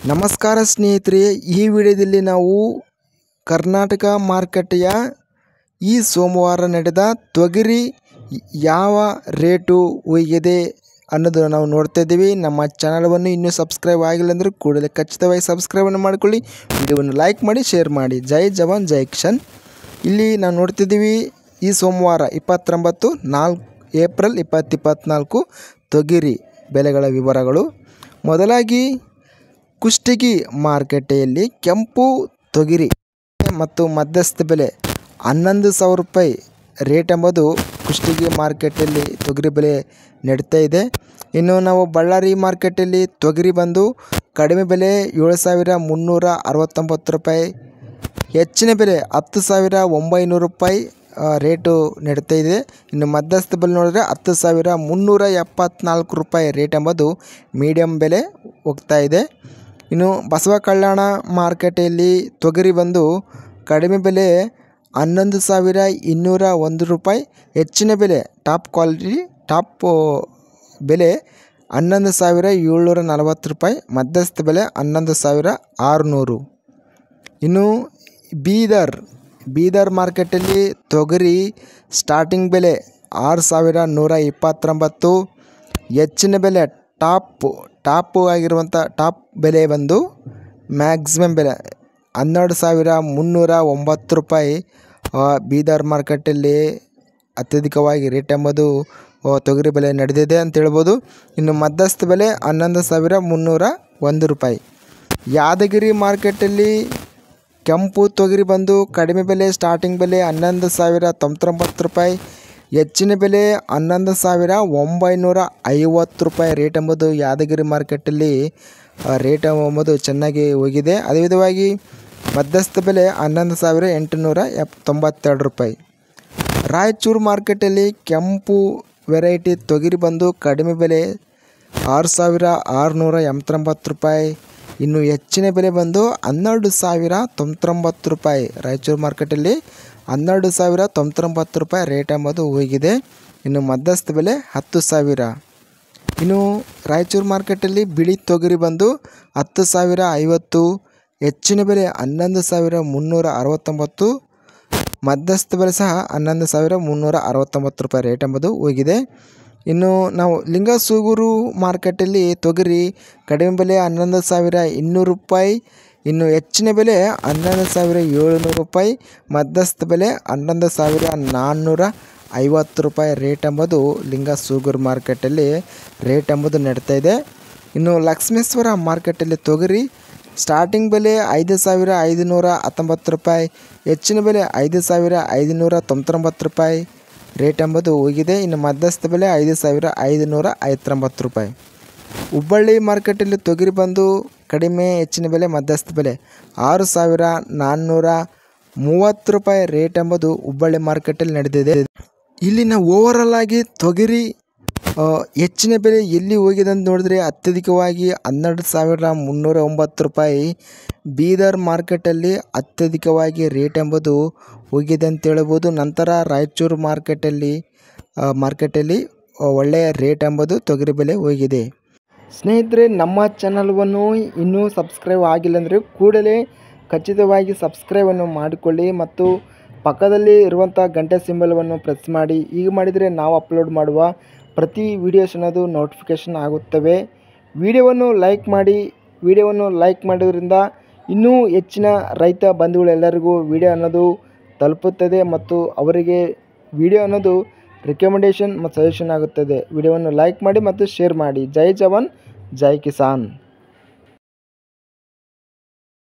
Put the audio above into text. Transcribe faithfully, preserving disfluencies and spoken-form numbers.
ನಮಸ್ಕಾರ ಸ್ನೇಹಿತರೆ, ಈ ವಿಡಿಯೋದಲ್ಲಿ ನಾವು ಕರ್ನಾಟಕ ಮಾರುಕಟ್ಟೆಯ ಈ ಸೋಮವಾರ ನಡೆದ ತೊಗರಿ ಯಾವ ರೇಟು ಹೋಗಿದೆ ಅನ್ನೋದು ನಾವು ನೋಡ್ತಾ ಇದ್ದೀವಿ. ನಮ್ಮ ಚಾನಲವನ್ನು ಇನ್ನೂ ಸಬ್ಸ್ಕ್ರೈಬ್ ಆಗಿಲ್ಲ ಅಂದರೆ ಕೂಡಲೇ ಖಚಿತವಾಗಿ ಸಬ್ಸ್ಕ್ರೈಬನ್ನು ಮಾಡಿಕೊಳ್ಳಿ, ವಿಡಿಯೋವನ್ನು ಲೈಕ್ ಮಾಡಿ, ಶೇರ್ ಮಾಡಿ. ಜೈ ಜವಾನ್ ಜೈ ಕಿಶನ್. ಇಲ್ಲಿ ನಾವು ನೋಡ್ತಿದ್ದೀವಿ ಈ ಸೋಮವಾರ ಇಪ್ಪತ್ತೊಂಬತ್ತು ನಾಲ್ಕು ಏಪ್ರಿಲ್ ಇಪ್ಪತ್ತು ಇಪ್ಪತ್ತ್ನಾಲ್ಕು ತೊಗರಿ ಬೆಲೆಗಳ ವಿವರಗಳು. ಮೊದಲಾಗಿ ಕುಷ್ಟಗಿ ಮಾರುಕಟ್ಟೆಯಲ್ಲಿ ಕೆಂಪು ತೊಗರಿ ಮತ್ತು ಮಧ್ಯಸ್ಥ ಬೆಲೆ ಹನ್ನೊಂದು ಸಾವಿರ ರೂಪಾಯಿ ರೇಟ್ ಎಂಬುದು ಕುಷ್ಟಗಿ ಮಾರ್ಕೆಟಲ್ಲಿ ತೊಗರಿ ಬೆಲೆ ನಡೀತಾ ಇದೆ. ಇನ್ನು ನಾವು ಬಳ್ಳಾರಿ ಮಾರ್ಕೆಟಲ್ಲಿ ತೊಗರಿ ಬಂದು ಕಡಿಮೆ ಬೆಲೆ ಏಳು ಸಾವಿರ ಮುನ್ನೂರ ಅರವತ್ತೊಂಬತ್ತು ರೂಪಾಯಿ, ಹೆಚ್ಚಿನ ಬೆಲೆ ಹತ್ತು ಸಾವಿರ ಒಂಬೈನೂರು ರೂಪಾಯಿ ರೇಟು ನಡೀತಾ ಇದೆ. ಇನ್ನು ಮಧ್ಯಸ್ಥ ಬೆಲೆ ನೋಡಿದ್ರೆ ಹತ್ತು ಸಾವಿರ ಮುನ್ನೂರ ಎಪ್ಪತ್ತ್ನಾಲ್ಕು ರೂಪಾಯಿ ರೇಟ್ ಎಂಬುದು ಮೀಡಿಯಮ್ ಬೆಲೆ ಹೋಗ್ತಾ ಇದೆ. ಇನ್ನು ಬಸವ ಕಲ್ಯಾಣ ಮಾರುಕಟ್ಟೆಯಲ್ಲಿ ತೊಗರಿ ಬಂದು ಕಡಿಮೆ ಬೆಲೆ ಹನ್ನೊಂದು ಸಾವಿರ ಇನ್ನೂರ ಒಂದು ರೂಪಾಯಿ, ಹೆಚ್ಚಿನ ಬೆಲೆ ಟಾಪ್ ಕ್ವಾಲಿಟಿ ಟಾಪ್ ಬೆಲೆ ಹನ್ನೊಂದು ಸಾವಿರ ಏಳ್ನೂರ ನಲವತ್ತು ರೂಪಾಯಿ, ಮಧ್ಯಸ್ಥ ಬೆಲೆ ಹನ್ನೊಂದು ಸಾವಿರ ಆರುನೂರು. ಇನ್ನು ಬೀದರ್ ಬೀದರ್ ಮಾರ್ಕೆಟಲ್ಲಿ ತೊಗರಿ ಸ್ಟಾರ್ಟಿಂಗ್ ಬೆಲೆ ಆರು ಸಾವಿರ ನೂರ ಇಪ್ಪತ್ತೊಂಬತ್ತು, ಹೆಚ್ಚಿನ ಬೆಲೆ ಟಾಪ್ ಟಾಪ್ ಆಗಿರುವಂಥ ಟಾಪ್ ಬೆಲೆ ಬಂದು ಮ್ಯಾಕ್ಸಿಮಮ್ ಬೆಲೆ ಹನ್ನೆರಡು ಸಾವಿರ ಮುನ್ನೂರ ಒಂಬತ್ತು ರೂಪಾಯಿ ಬೀದರ್ ಮಾರ್ಕೆಟಲ್ಲಿ ಅತ್ಯಧಿಕವಾಗಿ ರೇಟ್ ಎಂಬುದು ತೊಗರಿ ಬೆಲೆ ನಡೆದಿದೆ ಅಂತ ಹೇಳ್ಬೋದು. ಇನ್ನು ಮಧ್ಯಸ್ಥ ಬೆಲೆ ಹನ್ನೊಂದು ಸಾವಿರ ಮುನ್ನೂರ ಒಂದು ರೂಪಾಯಿ. ಯಾದಗಿರಿ ಮಾರ್ಕೆಟಲ್ಲಿ ಕೆಂಪು ತೊಗರಿ ಬಂದು ಕಡಿಮೆ ಬೆಲೆ ಸ್ಟಾರ್ಟಿಂಗ್ ಬೆಲೆ ಹನ್ನೊಂದು ಸಾವಿರ ತೊಂಬತ್ತೊಂಬತ್ತು ರೂಪಾಯಿ, ಹೆಚ್ಚಿನ ಬೆಲೆ ಹನ್ನೊಂದು ಸಾವಿರ ಒಂಬೈನೂರ ಐವತ್ತು ರೂಪಾಯಿ ರೇಟ್ ಎಂಬುದು ಯಾದಗಿರಿ ಮಾರ್ಕೆಟಲ್ಲಿ ರೇಟ್ ಎಂಬುದು ಚೆನ್ನಾಗಿ ಹೋಗಿದೆ. ಅದೇ ವಿಧವಾಗಿ ಮಧ್ಯಸ್ಥ ಬೆಲೆ ಹನ್ನೊಂದು ಸಾವಿರ ಎಂಟುನೂರ ಎಪ್ ತೊಂಬತ್ತೆರಡು ರೂಪಾಯಿ. ರಾಯಚೂರು ಮಾರ್ಕೆಟಲ್ಲಿ ಕೆಂಪು ವೆರೈಟಿ ತೊಗರಿ ಬಂದು ಕಡಿಮೆ ಬೆಲೆ ಆರು ಸಾವಿರ ಆರುನೂರ ಎಂಬತ್ತೊಂಬತ್ತು ರೂಪಾಯಿ, ಇನ್ನು ಹೆಚ್ಚಿನ ಬೆಲೆ ಬಂದು ಹನ್ನೆರಡು ಸಾವಿರ ತೊಂಬತ್ತೊಂಬತ್ತು ರೂಪಾಯಿ. ರಾಯಚೂರು ಮಾರ್ಕೆಟಲ್ಲಿ ಹನ್ನೆರಡು ಸಾವಿರ ತೊಂಬತ್ತೊಂಬತ್ತು ರೂಪಾಯಿ ರೇಟ್ ಎಂಬುದು ಹೋಗಿದೆ. ಇನ್ನು ಮಧ್ಯಸ್ಥ ಬೆಲೆ ಹತ್ತು ಸಾವಿರ. ಇನ್ನು ರಾಯಚೂರು ಮಾರ್ಕೆಟಲ್ಲಿ ಬಿಳಿ ತೊಗರಿ ಬಂದು ಹತ್ತು ಸಾವಿರ ಐವತ್ತು, ಹೆಚ್ಚಿನ ಬೆಲೆ ಹನ್ನೊಂದು ಸಾವಿರ ಮುನ್ನೂರ ಅರವತ್ತೊಂಬತ್ತು, ಮಧ್ಯಸ್ಥ ಬೆಲೆ ಸಹ ಹನ್ನೊಂದು ಸಾವಿರ ಮುನ್ನೂರ ಅರವತ್ತೊಂಬತ್ತು ರೂಪಾಯಿ ರೇಟ್ ಎಂಬುದು ಹೋಗಿದೆ. ಇನ್ನು ನಾವು ಲಿಂಗಸೂಗೂರು ಮಾರ್ಕೆಟಲ್ಲಿ ತೊಗರಿ ಕಡಿಮೆ ಬೆಲೆ ಹನ್ನೊಂದು ಸಾವಿರ ಇನ್ನೂರು ರೂಪಾಯಿ, ಇನ್ನು ಹೆಚ್ಚಿನ ಬೆಲೆ ಹನ್ನೊಂದು ಸಾವಿರ ಏಳುನೂರು ರೂಪಾಯಿ, ಮಧ್ಯಸ್ಥ ಬೆಲೆ ಹನ್ನೊಂದು ಸಾವಿರ ನಾನ್ನೂರ ಐವತ್ತು ರೂಪಾಯಿ ರೇಟ್ ಎಂಬುದು ಲಿಂಗಸೂಗೂರು ಮಾರ್ಕೆಟಲ್ಲಿ ರೇಟ್ ಎಂಬುದು ನಡೀತಾ ಇದೆ. ಇನ್ನು ಲಕ್ಷ್ಮೇಶ್ವರ ಮಾರ್ಕೆಟಲ್ಲಿ ತೊಗರಿ ಸ್ಟಾರ್ಟಿಂಗ್ ಬೆಲೆ ಐದು ಸಾವಿರ ಐದುನೂರ ಹತ್ತೊಂಬತ್ತು ರೂಪಾಯಿ, ಹೆಚ್ಚಿನ ಬೆಲೆ ಐದು ಸಾವಿರ ಐದುನೂರ ತೊಂಬತ್ತೊಂಬತ್ತು ರೂಪಾಯಿ ರೇಟ್ ಎಂಬುದು ಹೋಗಿದೆ. ಇನ್ನು ಮಧ್ಯಸ್ಥ ಬೆಲೆ ಐದು ಸಾವಿರ ಐದುನೂರ ಐವತ್ತೊಂಬತ್ತು ರೂಪಾಯಿ. ಹುಬ್ಬಳ್ಳಿ ಮಾರ್ಕೆಟಲ್ಲಿ ತೊಗರಿ ಬಂದು ಕಡಿಮೆ ಹೆಚ್ಚಿನ ಬೆಲೆ ಮಧ್ಯಸ್ಥ ಬೆಲೆ ಆರು ಸಾವಿರ ನಾನ್ನೂರ ಮೂವತ್ತು ರೂಪಾಯಿ ರೇಟ್ ಎಂಬುದು ಹುಬ್ಬಳ್ಳಿ ಮಾರ್ಕೆಟಲ್ಲಿ ನಡೆದಿದೆ. ಇಲ್ಲಿನ ಓವರಾಲ್ ಆಗಿ ತೊಗರಿ ಹೆಚ್ಚಿನ ಬೆಲೆ ಎಲ್ಲಿ ಹೋಗಿದೆ ಅಂತ ನೋಡಿದ್ರೆ ಅತ್ಯಧಿಕವಾಗಿ ಹನ್ನೆರಡು ಸಾವಿರ ಮುನ್ನೂರ ಒಂಬತ್ತು ರೂಪಾಯಿ ಬೀದರ್ ಮಾರ್ಕೆಟಲ್ಲಿ ಅತ್ಯಧಿಕವಾಗಿ ರೇಟ್ ಎಂಬುದು ಹೋಗಿದೆ ಅಂತ ಹೇಳ್ಬೋದು. ನಂತರ ರಾಯಚೂರು ಮಾರ್ಕೆಟಲ್ಲಿ ಮಾರ್ಕೆಟಲ್ಲಿ ಒಳ್ಳೆಯ ರೇಟ್ ಎಂಬುದು ತೊಗರಿ ಬೆಲೆ ಹೋಗಿದೆ. ಸ್ನೇಹಿತರೆ, ನಮ್ಮ ಚಾನಲವನ್ನು ಇನ್ನೂ ಸಬ್ಸ್ಕ್ರೈಬ್ ಆಗಿಲ್ಲ ಅಂದರೆ ಕೂಡಲೇ ಖಚಿತವಾಗಿ ಸಬ್ಸ್ಕ್ರೈಬನ್ನು ಮಾಡಿಕೊಳ್ಳಿ ಮತ್ತು ಪಕ್ಕದಲ್ಲಿ ಇರುವಂಥ ಗಂಟೆ ಸಿಂಬಲವನ್ನು ಪ್ರೆಸ್ ಮಾಡಿ. ಈಗ ಮಾಡಿದರೆ ನಾವು ಅಪ್ಲೋಡ್ ಮಾಡುವ ಪ್ರತಿ ವಿಡಿಯೋಸ್ ಅನ್ನೋದು ನೋಟಿಫಿಕೇಷನ್ ಆಗುತ್ತವೆ. ವಿಡಿಯೋವನ್ನು ಲೈಕ್ ಮಾಡಿ. ವಿಡಿಯೋವನ್ನು ಲೈಕ್ ಮಾಡೋದ್ರಿಂದ ಇನ್ನೂ ಹೆಚ್ಚಿನ ರೈತ ಬಂಧುಗಳೆಲ್ಲರಿಗೂ ವಿಡಿಯೋ ಅನ್ನೋದು ತಲುಪುತ್ತದೆ ಮತ್ತು ಅವರಿಗೆ ವಿಡಿಯೋ ಅನ್ನೋದು ರೆಕಮೆಂಡೇಷನ್ ಮತ್ತು ಸಜೆಷನ್ ಆಗುತ್ತದೆ. ವಿಡಿಯೋವನ್ನು ಲೈಕ್ ಮಾಡಿ ಮತ್ತು ಶೇರ್ ಮಾಡಿ. ಜೈ ಜವಾನ್ ಜೈ ಕಿಸಾನ್.